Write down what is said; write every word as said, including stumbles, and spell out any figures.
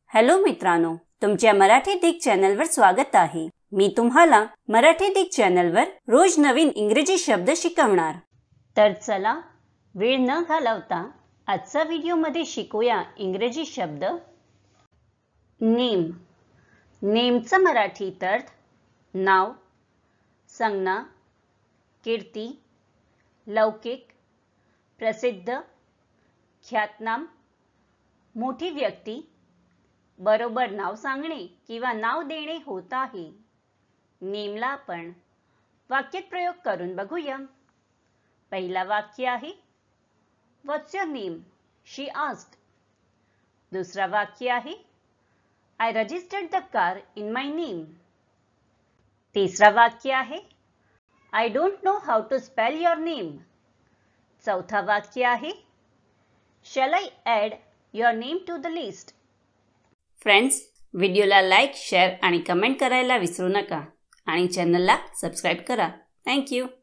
Hello मित्रांनो, तुमच्या मराठी दिग चॅनलवर स्वागत आहे। मी तुम्हाला मराठी दिग चॅनलवर रोज नवीन इंग्रजी शब्द शिकवणार। तर चला वेळ न घालवता आजच्या व्हिडिओमध्ये शिकूया इंग्रजी शब्द। नेम। नेमचा मराठीत अर्थ नाव, संज्ञा, कीर्ती, लौकिक, प्रसिद्ध, ख्यातनाम, मोठी व्यक्ती, बरोबर नाव सांगणे किंवा नाव देणे होत आहे। नेमला आपण वाक्यात प्रयोग करून बघूया। पहिला वाक्य आहे What's your name? She asked. दुसरा वाक्य आहे I registered the car in my name. तिसरा वाक्य आहे I don't know how to spell your name. चौथा वाक्य आहे Shall I add your name to the list? Friends, व्हिडिओला लाईक, शेअर आणि कमेंट करायला विसरू नका आणि चॅनलला सबस्क्राइब करा। Thank you.